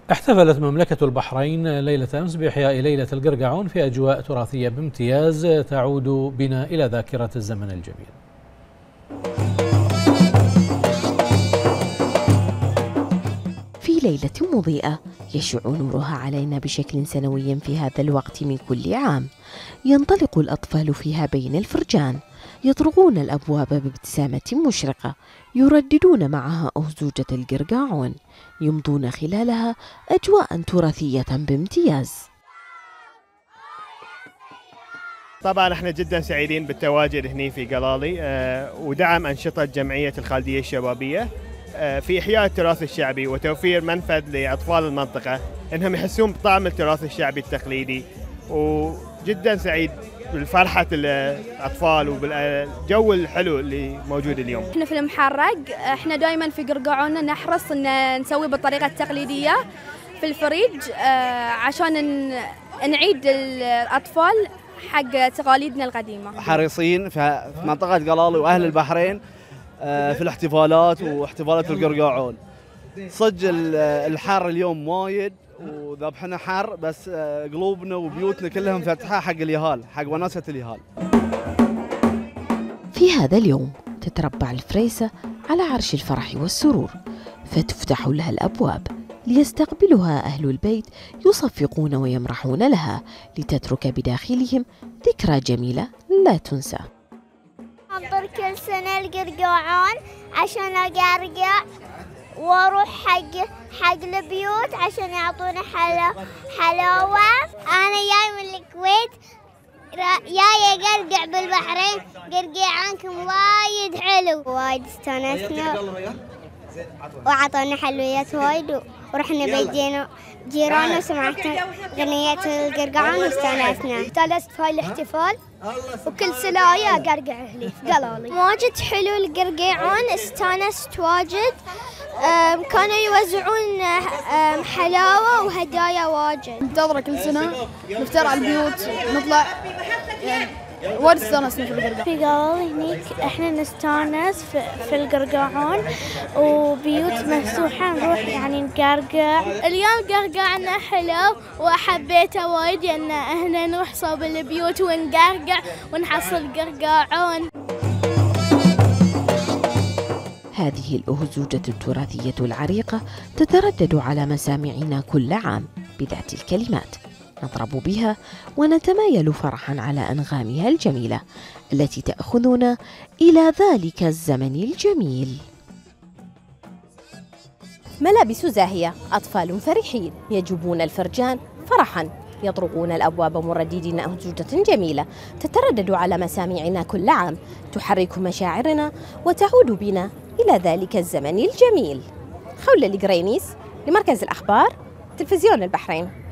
احتفلت مملكة البحرين ليلة أمس بإحياء ليلة القرقعون في أجواء تراثية بامتياز تعود بنا إلى ذاكرة الزمن الجميل. في ليلة مضيئة يشع نورها علينا بشكل سنوي في هذا الوقت من كل عام، ينطلق الأطفال فيها بين الفرجان، يطرقون الأبواب بابتسامة مشرقة، يرددون معها أهزوجة القرقاعون، يمضون خلالها أجواء تراثية بامتياز. طبعا احنا جدا سعيدين بالتواجد هنا في قلالي ودعم أنشطة جمعية الخالدية الشبابية في إحياء التراث الشعبي وتوفير منفذ لأطفال المنطقة إنهم يحسون بطعم التراث الشعبي التقليدي، وجدا سعيد بالفرحة الأطفال وبالجو الحلو اللي موجود اليوم. احنا في المحرق، احنا دائما في قرقاعون نحرص ان نسوي بالطريقة التقليدية في الفريج عشان نعيد الأطفال حق تقاليدنا القديمة. حريصين في منطقة قلالي وأهل البحرين في الاحتفالات واحتفالات القرقاعون. صدق الحر اليوم وايد وذبحنا حر، بس قلوبنا وبيوتنا كلهم فتحة حق اليهال، حق وناسة اليهال. في هذا اليوم تتربع الفريسة على عرش الفرح والسرور، فتفتح لها الأبواب ليستقبلها أهل البيت يصفقون ويمرحون لها، لتترك بداخلهم ذكرى جميلة لا تنسى. أنظر كل سنة القرقاعون عشان أقرقع واروح حق البيوت عشان يعطونا حلاوة. أنا جاي من الكويت جاي أقرقع بالبحرين، قرقاعونكم وايد حلو، وايد استانسنا وعطونا حلويات وايد، ورحنا بيت جيران وسمعت غنية القرقاعون واستانسنا. استانست في هاي الاحتفال وكل سنة ويا قرقع هلي في قلالي. واجد حلو القرقاعون، استانست واجد، كانوا يوزعون حلاوة وهدايا واجد. ننتظر كل سنة نفتر على البيوت نطلع، يعني وايد استانسنا في القرقاعون. في قلالي هنيك احنا نستانس في القرقاعون وبيوت مفتوحة نروح يعني نقرقع. اليوم قرقعنا حلو وحبيته وايد لأن احنا نروح صوب البيوت ونقرقع ونحصل قرقاعون. هذه الأهزوجة التراثية العريقة تتردد على مسامعنا كل عام بذات الكلمات، نضرب بها ونتمايل فرحا على أنغامها الجميلة التي تأخذنا إلى ذلك الزمن الجميل. ملابس زاهية، أطفال فرحين يجوبون الفرجان فرحا، يطرقون الأبواب مرددين أهزوجة جميلة تتردد على مسامعنا كل عام، تحرك مشاعرنا وتعود بنا إلى ذلك الزمن الجميل. خولة القرينيس لمركز الأخبار تلفزيون البحرين.